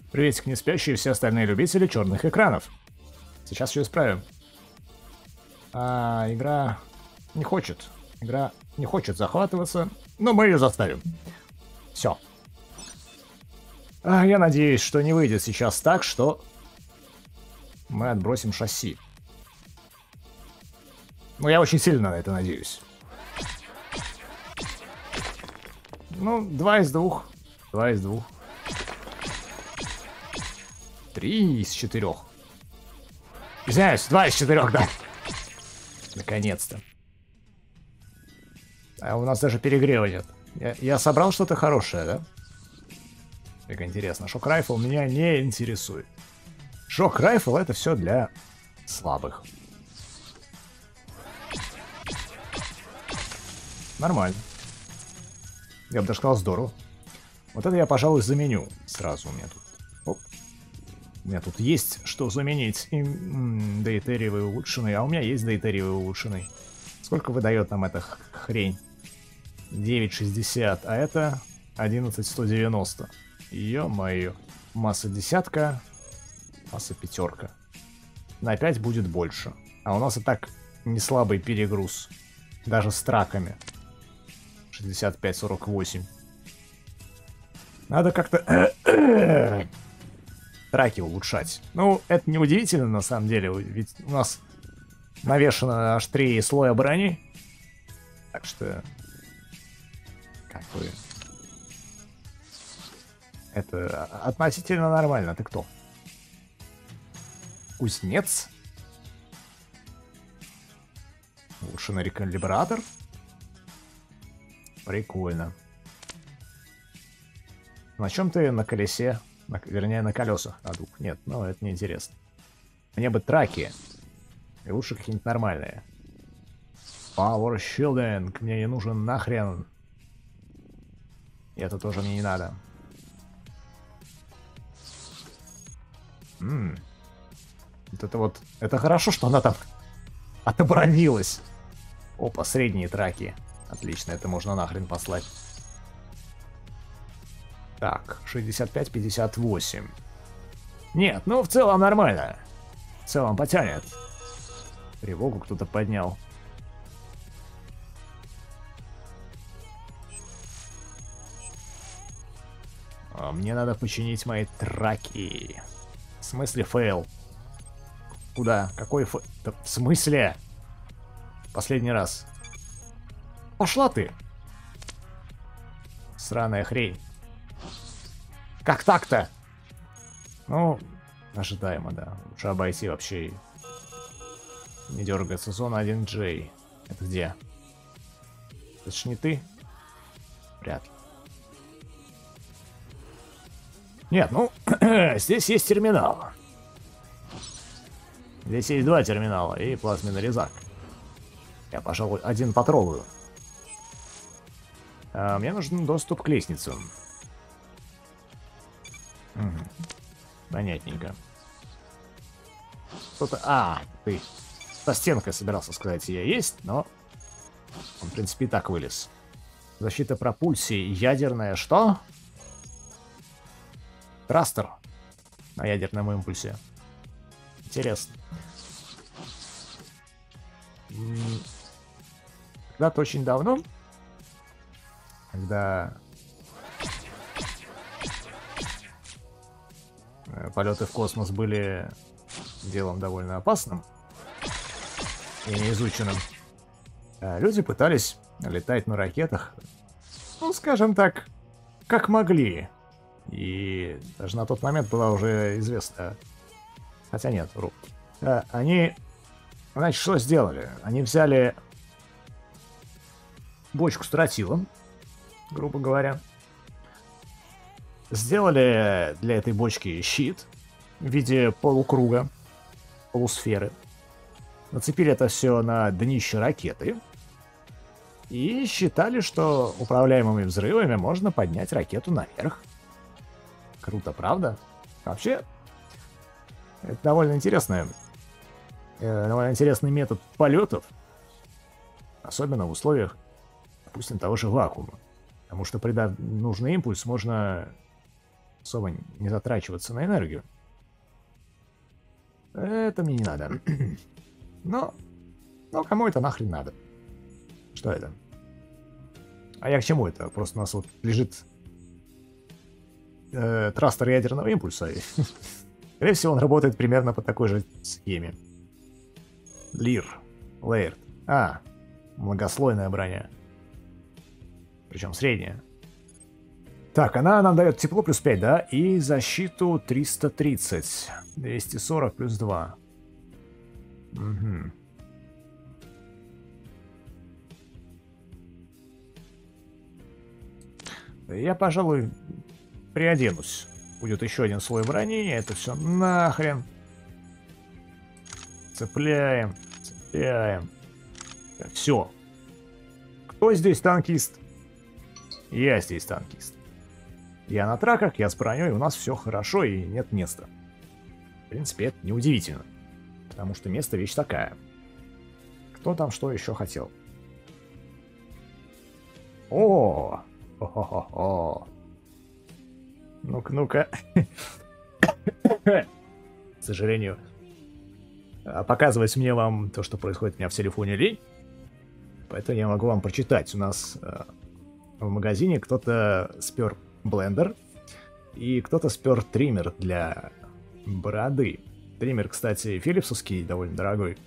Приветик, не спящие и все остальные любители черных экранов. Сейчас все исправим. Игра не хочет. Игра не хочет захватываться, но мы ее заставим. Все. Я надеюсь, что не выйдет сейчас так, что мы отбросим шасси. Ну, я очень сильно на это надеюсь. Ну, 2 из 2. 2 из 2. 3 из 4. Извиняюсь, 2 из 4, да. Наконец-то. А у нас даже перегрева нет. Я собрал что-то хорошее, да? Как интересно. Шок-райфл меня не интересует. Шок-райфл это все для слабых. Нормально. Я бы даже сказал, здорово. Вот это я, пожалуй, заменю сразу у меня тут. Оп. У меня тут есть что заменить. Дейтериевый улучшенный. А у меня есть дейтериевый улучшенный. Сколько выдает нам эта хрень? 9,60. А это 11,190. Ё-моё. Масса десятка. Масса пятерка. На 5 будет больше. А у нас и так не слабый перегруз. Даже с траками. 65-48. Надо как-то траки улучшать. Ну, это не удивительно на самом деле, ведь у нас навешано аж 3 слоя брони. Так что как бы это относительно нормально. Ты кто? Кузнец? Улучшенный рекалибратор? Прикольно. На чем ты на колесе? Вернее, на колесах на двух. Нет, ну это неинтересно. Мне бы траки. И лучше какие-нибудь нормальные. Power Shielding. Мне не нужен нахрен. И это тоже мне не надо. Вот это вот... Это хорошо, что она там отобронилась. Опа, средние траки. Отлично, это можно нахрен послать. Так, 65-58. Нет, ну в целом нормально. В целом потянет. Тревогу кто-то поднял. Мне надо починить мои траки. В смысле фейл? Куда? Какой фейл? Да, в смысле? Последний раз. Пошла ты. Сраная хрень. Как так-то? Ну, ожидаемо, да. Лучше обойти вообще. Не дергаться. Зона 1J. Это где? Это ж не ты? Вряд ли. Нет, ну, здесь есть терминал. Здесь есть 2 терминала и плазменный резак. Я, пожалуй, один потрогаю. Мне нужен доступ к лестницам. Понятненько. Кто-то... ты. Со стенкой собирался сказать, я есть, но... Он, в принципе, и так вылез. Защита пропульсии. Ядерная что? Трастер. На ядерном импульсе. Интересно. Когда-то очень давно, когда полеты в космос были делом довольно опасным и неизученным, люди пытались летать на ракетах, ну, скажем так, как могли. И даже на тот момент была уже известна... Хотя нет, вру. Они, значит, что сделали? Они взяли бочку с тротилом, грубо говоря. Сделали для этой бочки щит в виде полукруга, полусферы. Нацепили это все на днище ракеты. И считали, что управляемыми взрывами можно поднять ракету наверх. Круто, правда? Вообще, это довольно интересный метод полетов. Особенно в условиях, допустим, того же вакуума. Потому что, придав нужный импульс, можно особо не затрачиваться на энергию. Это мне не надо. Но кому это нахрен надо? Что это? А я к чему это? Просто у нас вот лежит трастер ядерного импульса. Скорее всего, он работает примерно по такой же схеме. Лир. Лейерд. Многослойная броня. Причем средняя. Так, она нам дает тепло плюс 5, да? И защиту 330. 240 плюс 2. Угу. Я, пожалуй, приоденусь. Будет еще один слой брони. Это все нахрен. Цепляем. Цепляем. Все. Кто здесь танкист? Я здесь танкист. Я на траках, я с броней, у нас все хорошо и нет места. В принципе, это неудивительно. Потому что место вещь такая. Кто там что еще хотел? О! Хо-хо-хо-хо. Ну-ка, ну-ка. К сожалению, показывать мне вам то, что происходит у меня в телефоне, лень. Поэтому я могу вам прочитать. У нас в магазине кто-то спер блендер и кто-то спер триммер для бороды. Триммер, кстати, филипсовский, довольно дорогой.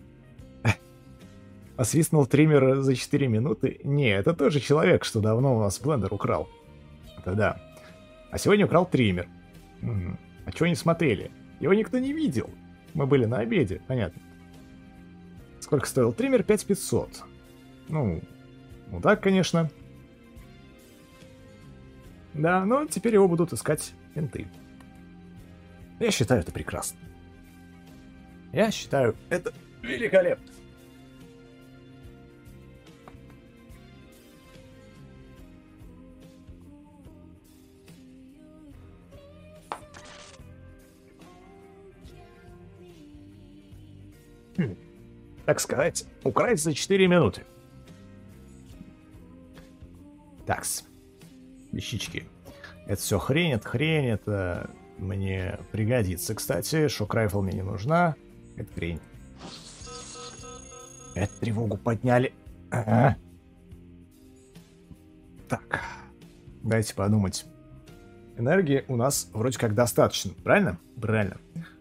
Освистнул триммер за 4 минуты? Не, это тоже человек, что давно у нас блендер украл. Это да. А сегодня украл триммер. А чего не смотрели? Его никто не видел. Мы были на обеде, понятно. Сколько стоил триммер? 5500. Ну так, конечно. Да, но теперь его будут искать менты. Я считаю это прекрасно. Я считаю это великолепно. Так сказать, украсть за 4 минуты. Такс. Вещички. Это все хрень, это мне пригодится. Кстати, шок-райфл мне не нужна. Это хрень. Это тревогу подняли. Ага. Так. Дайте подумать. Энергии у нас вроде как достаточно, правильно? Правильно.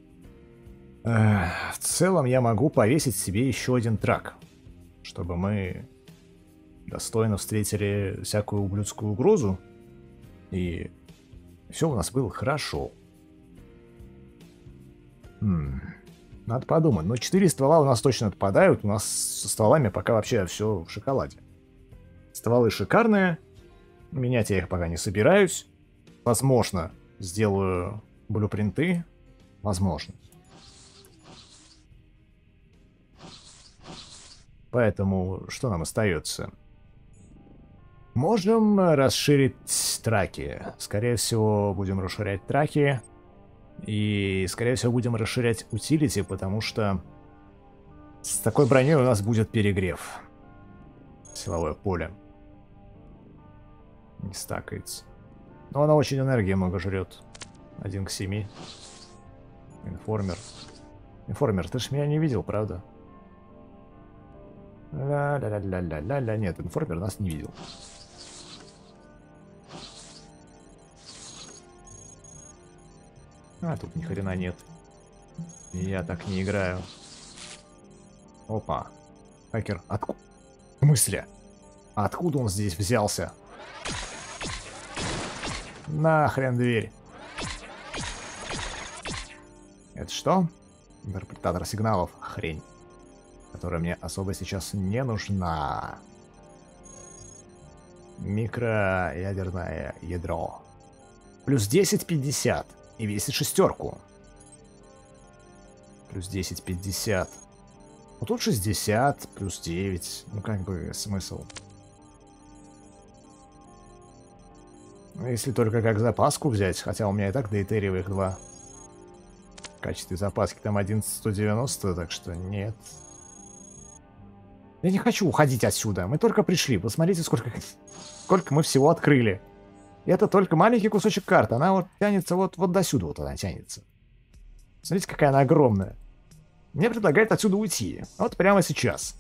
В целом я могу повесить себе еще один трак, чтобы мы достойно встретили всякую ублюдскую угрозу, и все у нас было хорошо. Надо подумать. Но 4 ствола у нас точно отпадают. У нас со стволами пока вообще все в шоколаде. Стволы шикарные. Менять я их пока не собираюсь. Возможно, сделаю блюпринты. Возможно. Поэтому что нам остается? Можем расширить траки. Скорее всего, будем расширять траки. И, скорее всего, будем расширять утилити, потому что с такой броней у нас будет перегрев. Силовое поле. Не стакается. Но она очень энергии много жрет. 1 к 7. Информер. Информер, ты ж меня не видел, правда? Ля-ля-ля-ля-ля-ля-ля. Нет, информер нас не видел. А, тут ни хрена нет. Я так не играю. Опа. Хакер, откуда? В смысле? Откуда он здесь взялся? Нахрен дверь. Это что? Интерпретатор сигналов. Хрень. Которая мне особо сейчас не нужна. Микроядерное ядро. Плюс 10-50. И весит 6. Плюс 10-50. Вот тут 60, плюс 9. Ну как бы смысл. Если только как запаску взять. Хотя у меня и так дейтериевых 2. В качестве запаски там 11190, так что нет. Я не хочу уходить отсюда. Мы только пришли. Посмотрите, сколько мы всего открыли. И это только маленький кусочек карты. Она вот тянется вот до сюда, вот она тянется. Смотрите, какая она огромная. Мне предлагают отсюда уйти. Вот прямо сейчас.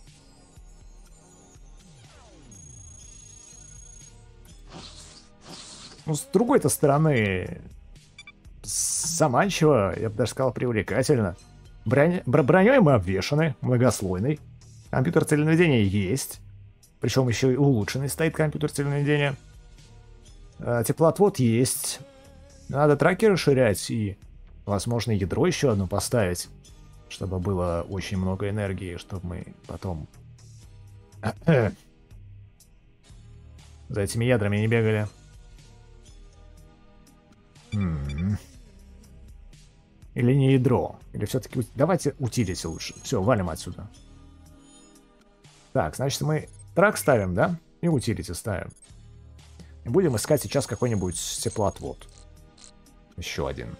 Ну, с другой-то стороны, заманчиво, я бы даже сказал, привлекательно. Броней мы обвешаны, многослойный. Компьютер целенаведения есть. Причем еще и улучшенный стоит компьютер целенаведения. Теплоотвод есть. Надо траки расширять и, возможно, ядро еще одно поставить. Чтобы было очень много энергии, чтобы мы потом за этими ядрами не бегали. Или не ядро. Или все-таки... Давайте утилити лучше. Все, валим отсюда. Так, значит, мы трак ставим, да? И утилити ставим. И будем искать сейчас какой-нибудь теплоотвод. Еще один.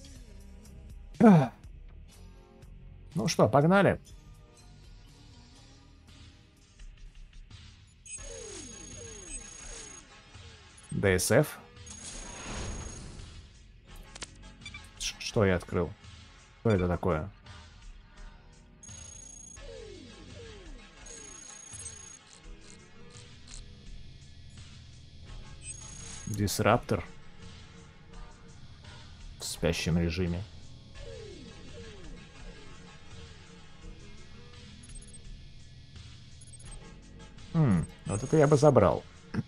Ну что, погнали. DSF. Что я открыл? Что это такое? Дисраптор. В спящем режиме. Вот это я бы забрал.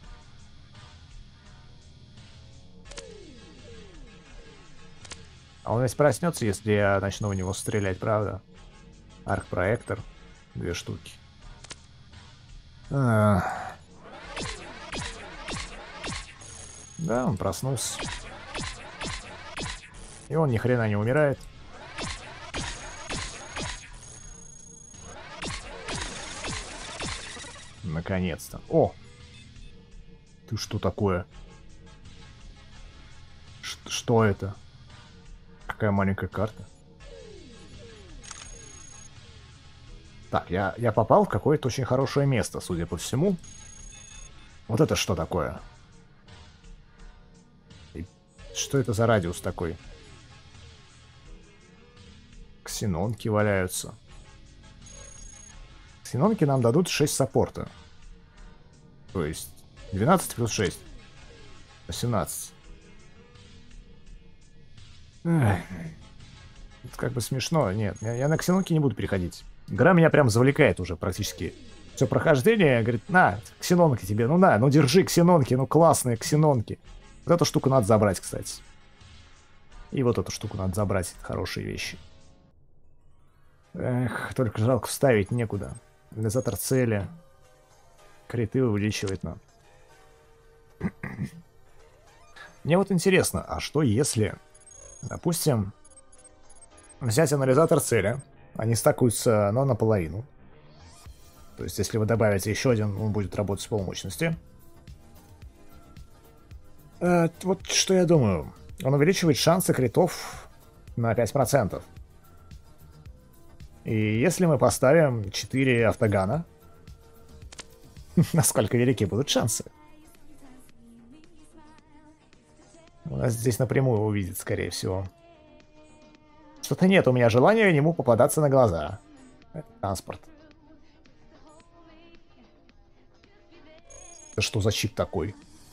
А он ведь проснется, если я начну в него стрелять, правда? Арк-проектор. 2 штуки. Да, он проснулся. И он ни хрена не умирает. Наконец-то. О! Ты что такое? Что это? Какая маленькая карта. Так, я попал в какое-то очень хорошее место, судя по всему. Вот это что такое? И что это за радиус такой? Ксенонки валяются. Ксенонки нам дадут 6 саппорта. То есть 12 плюс 6. 18. Это как бы смешно. Нет, я на ксенонки не буду переходить. Игра меня прям завлекает уже практически. Все прохождение, говорит, на, ксенонки тебе, ну на, ну держи ксенонки, ну классные ксенонки. Вот эту штуку надо забрать, кстати. И вот эту штуку надо забрать, хорошие вещи. Эх, только жалко вставить некуда. Анализатор цели. Криты увеличивает нам. Мне вот интересно, а что если, допустим, взять анализатор цели, они стакуются, но наполовину. То есть, если вы добавите еще один, он будет работать с полмощности. Вот что я думаю. Он увеличивает шансы критов на 5%. И если мы поставим 4 автогана, насколько велики будут шансы? У нас здесь напрямую увидит, скорее всего. Что-то нет у меня желания ему попадаться на глаза. Это транспорт. Это что за чип такой?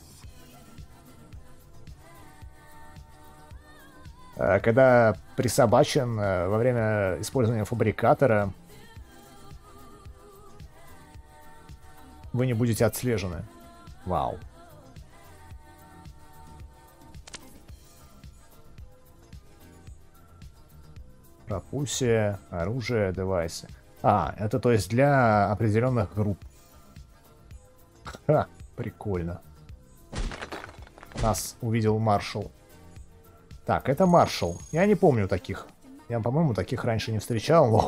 Когда присобачен во время использования фабрикатора, вы не будете отслежены. Вау. Пропульсия, оружие, девайсы. Это то есть для определенных групп. Ха, прикольно. Нас увидел маршал. Так, это маршал. Я не помню таких. Я, по-моему, таких раньше не встречал.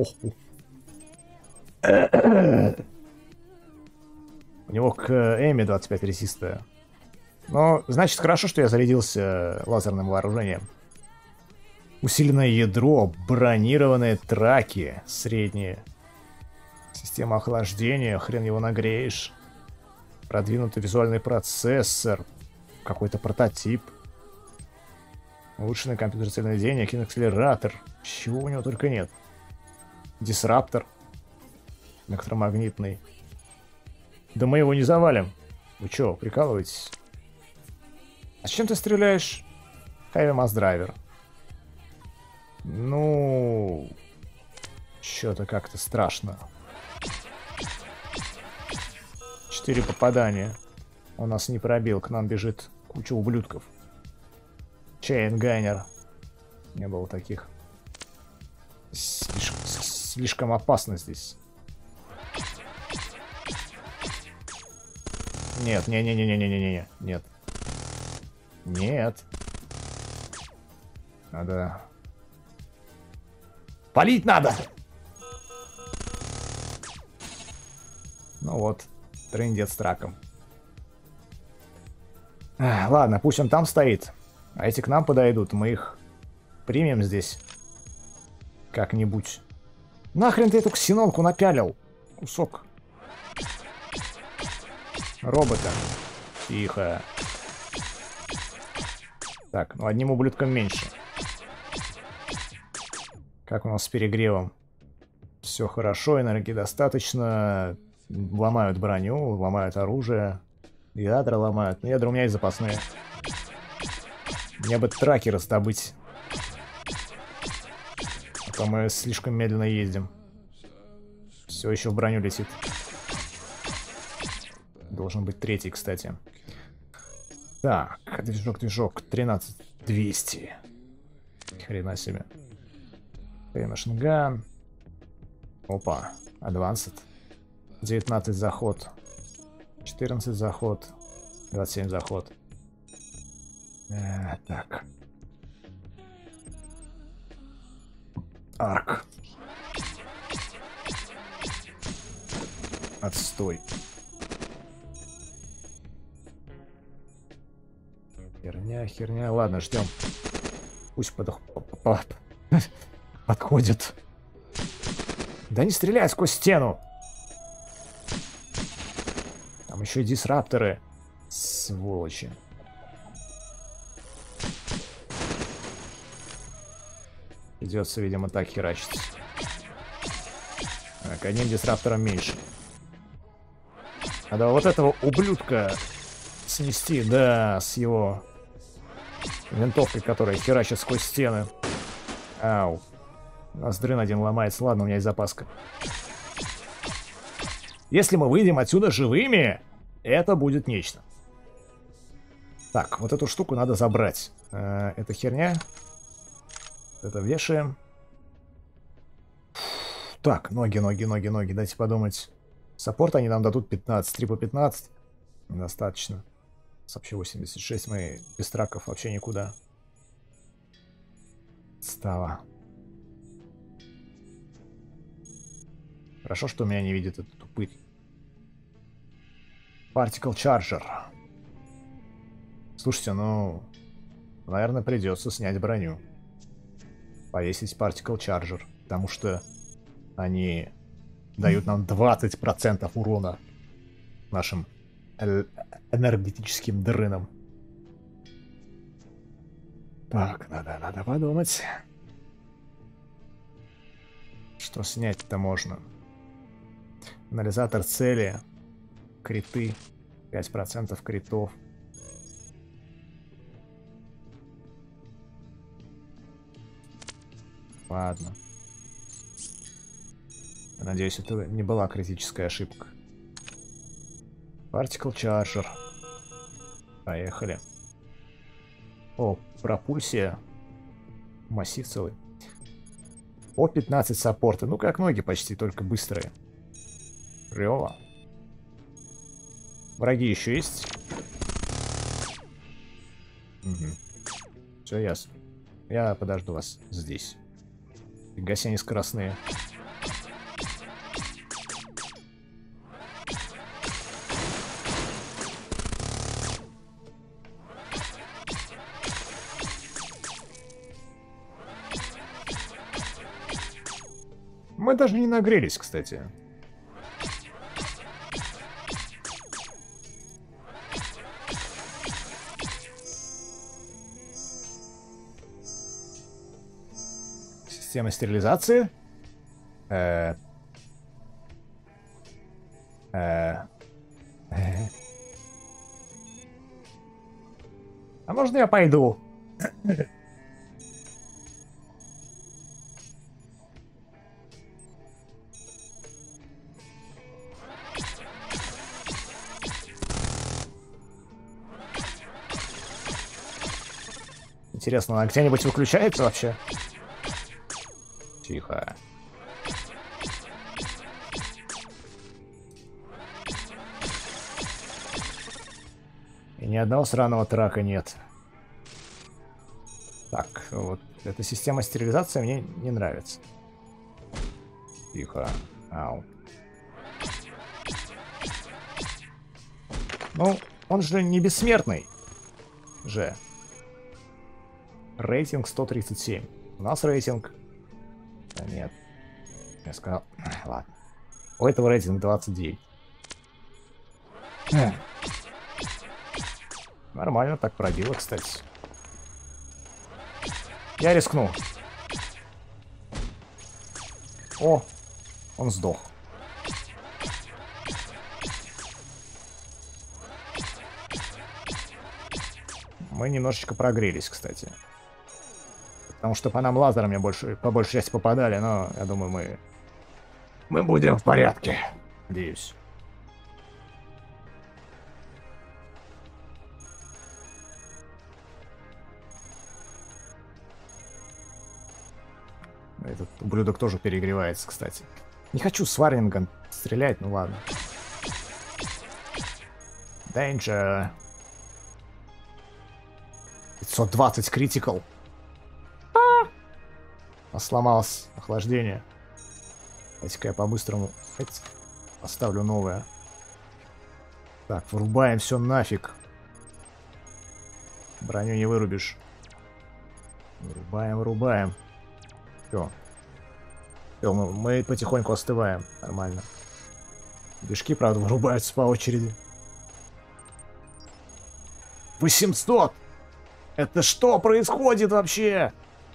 У него к Эми 25 резиста. Но, значит, хорошо, что я зарядился лазерным вооружением. Усиленное ядро, бронированные траки средние. Система охлаждения, хрен его нагреешь. Продвинутый визуальный процессор. какой-то прототип. Улучшенный компьютерное наведение, киноакселератор. Чего у него только нет. Дисраптор. Электромагнитный. Да мы его не завалим. Вы чё, прикалываетесь? А с чем ты стреляешь? Heavy Mass Driver. Ну... Чё-то как-то страшно. 4 попадания. Он нас не пробил, к нам бежит куча ублюдков. Чейнгайнер. Не было таких. Слишком опасно здесь. Нет, не-не-не-не-не-не-не. Нет. Нет. Надо... Палить надо! Ну вот, трындец с раком. Ладно, пусть он там стоит. А эти к нам подойдут, мы их примем здесь. Как-нибудь. Нахрен ты эту ксенонку напялил? Кусок. Робота. Тихо. Так, ну одним ублюдком меньше. Как у нас с перегревом? Все хорошо, энергии достаточно. Ломают броню, ломают оружие. Ядра ломают. Но ядра у меня есть запасные. Мне бы траки раздобыть. А то мы слишком медленно ездим. Все еще в броню летит. Должен быть третий, кстати. Так, движок. 13200. Хрена себе. Машинган. Опа. Advanced. 19 заход. 14 заход. 27 заход. Так. Арк. Отстой. Херня. Ладно, ждем. Пусть подходит. Да не стреляй сквозь стену. Там еще и дисрапторы. Сволочи. Придется, видимо, так херачить. Так, одним дисраптором меньше. Надо вот этого ублюдка снести, да, с его винтовкой, которая херачит сквозь стены. Ау. У нас дрын один ломается. Ладно, у меня есть запаска. Если мы выйдем отсюда живыми, это будет нечто. Так, вот эту штуку надо забрать. Это херня. Это вешаем. Так, ноги. Дайте подумать. Саппорт они нам дадут 15. 3 по 15. Достаточно. Вообще 86. Мы без траков вообще никуда. Става. Хорошо, что меня не видит этот тупырь. Particle Charger. Слушайте, ну... Наверное, придется снять броню. Повесить Particle Charger. Потому что они дают нам 20% урона нашим энергетическим дрынам. Так, надо подумать. Что снять-то можно? Анализатор цели. Криты. 5% критов. Ладно. Надеюсь, это не была критическая ошибка. Particle Charger. Поехали. О, пропульсия. Массив целый. О, 15 саппорта. Ну, как ноги почти, только быстрые. Клево. Враги еще есть? Угу. Все ясно. Я подожду вас здесь. Фига себе, они скоростные. Мы даже не нагрелись, кстати. Система стерилизации? А можно я пойду? Интересно, она где-нибудь выключается вообще? Тихо. И ни одного сраного трака нет. Так, вот эта система стерилизации мне не нравится. Тихо. Ау. Ну, он же не бессмертный. Же. Рейтинг 137. У нас рейтинг... Да нет. Я сказал... Ладно. У этого рейтинг 29. Нормально так пробило, кстати. Я рискну. О, он сдох. Мы немножечко прогрелись, кстати. Потому что по нам лазерами по большей части попадали, но я думаю, мы будем в порядке. Надеюсь. Этот ублюдок тоже перегревается, кстати. Не хочу с варнингом стрелять, ну ладно. Danger. 520 критикал. Сломалось охлаждение. Давайте-ка я по-быстрому поставлю новое. Так, вырубаем все нафиг. Броню не вырубишь. Вырубаем. Все. Мы потихоньку остываем. Нормально. Движки, правда, вырубаются по очереди. 800! Это что происходит вообще?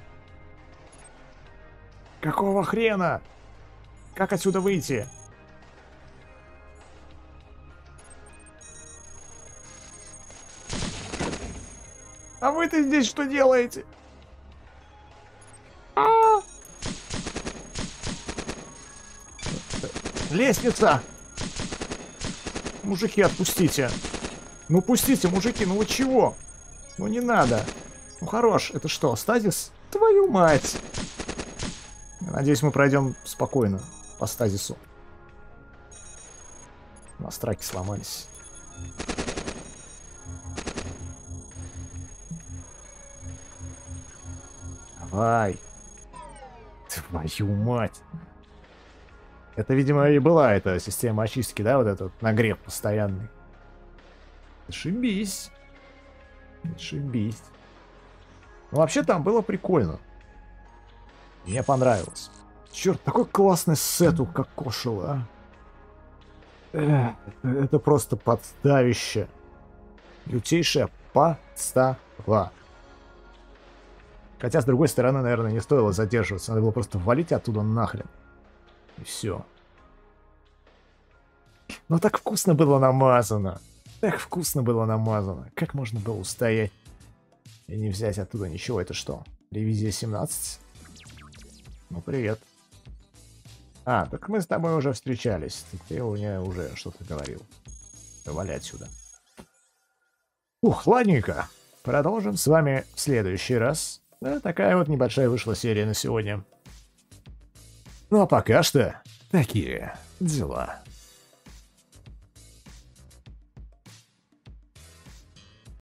Какого хрена? Как отсюда выйти? А вы-то здесь что делаете? Лестница! Мужики, отпустите. Ну пустите, мужики, ну вы чего? Ну не надо. Ну хорош, это что, стазис? Твою мать! Надеюсь, мы пройдем спокойно по стазису. У нас траки сломались. Давай. Твою мать. Это, видимо, и была эта система очистки, да? Вот этот нагрев постоянный. Ошибись. Ошибись. Ну, вообще там было прикольно. Мне понравилось. Черт, такой классный сет у Кокошила, а. Это просто подставище. Лютейшая подстава. Хотя, с другой стороны, наверное, не стоило задерживаться. Надо было просто валить оттуда нахрен. И все. Но так вкусно было намазано. Так вкусно было намазано. Как можно было устоять и не взять оттуда ничего? Это что? Ревизия 17? Ну, привет. А, так мы с тобой уже встречались. Ты мне уже что-то говорил. Вали отсюда. Ух, ладненько. Продолжим с вами в следующий раз. Да, такая вот небольшая вышла серия на сегодня. Ну а пока что такие дела.